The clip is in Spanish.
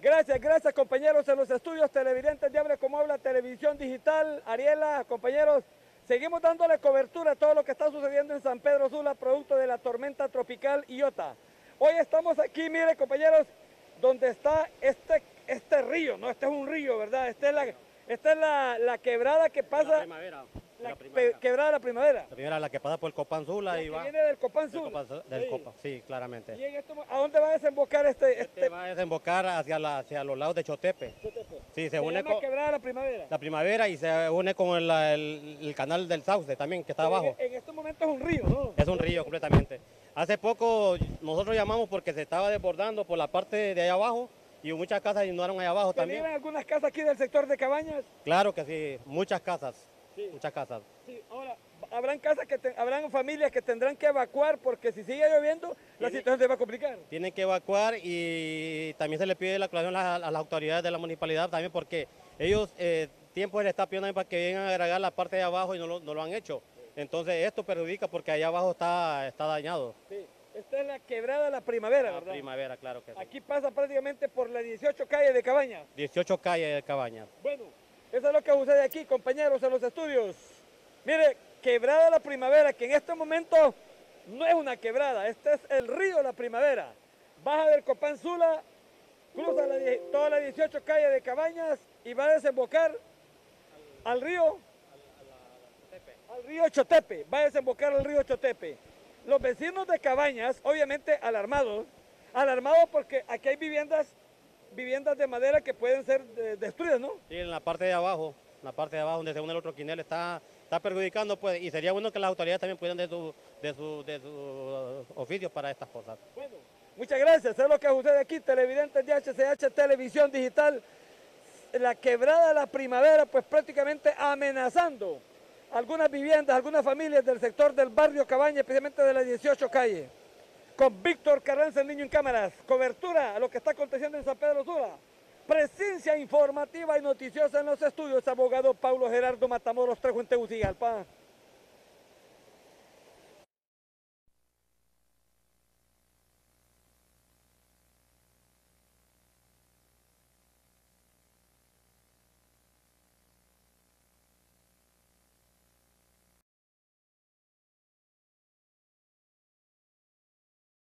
Gracias compañeros en los estudios televidentes de Hable Como Habla Televisión Digital. Ariela, compañeros, seguimos dándole cobertura a todo lo que está sucediendo en San Pedro Sula, producto de la tormenta tropical Iota. Hoy estamos aquí, mire compañeros, donde está este río, no, este es un río, ¿verdad? Esta es la quebrada que pasa... Quebrada de la Primavera. La primera, la que pasa por el Copán Sula y va... viene del Copán Sula. Del Copán, sí, claramente. ¿Y ¿a dónde va a desembocar este? Va a desembocar hacia los lados de Chotepe. Sí, se une con Quebrada de la Primavera. la Primavera y se une con el canal del Sauce también, que está abajo. En este momento es un río, ¿no? Es un río completamente. Hace poco nosotros llamamos porque se estaba desbordando por la parte de allá abajo y muchas casas inundaron allá abajo también. ¿Viven algunas casas aquí del sector de Cabañas? Claro que sí, muchas casas. Sí. Muchas casas. Sí, ahora, habrán familias que tendrán que evacuar porque si sigue lloviendo, la situación se va a complicar. Tienen que evacuar y también se le pide la aclaración a las autoridades de la municipalidad también porque ellos tiempo se les está pidiendo para que vengan a agregar la parte de abajo y no lo han hecho. Entonces esto perjudica porque allá abajo está dañado. Sí. Esta es la quebrada de la Primavera, ¿verdad? La Primavera, claro que sí. Aquí pasa prácticamente por las 18 calles de Cabañas. 18 calles de Cabañas. Bueno, eso es lo que sucede aquí, compañeros, en los estudios. Mire, quebrada la Primavera, que en este momento no es una quebrada, este es el río La Primavera. Baja del Copán Sula, cruza todas las 18 calles de Cabañas y va a desembocar al río Chotepe, va a desembocar al río Chotepe. Los vecinos de Cabañas, obviamente alarmados porque aquí hay viviendas de madera que pueden ser destruidas, ¿no? Sí, en la parte de abajo, donde se une el otro quinel, está perjudicando, pues, y sería bueno que las autoridades también puedan de sus oficios para estas cosas. Bueno, muchas gracias, es lo que sucede aquí, televidentes de HCH Televisión Digital, la quebrada de la Primavera, pues prácticamente amenazando algunas viviendas, algunas familias del sector del barrio Cabaña, especialmente de las 18 calles. Con Víctor Carranza, el niño en cámaras, cobertura a lo que está aconteciendo en San Pedro Sula. Presencia informativa y noticiosa en los estudios, abogado Paulo Gerardo Matamoros Trejo en Tegucigalpa.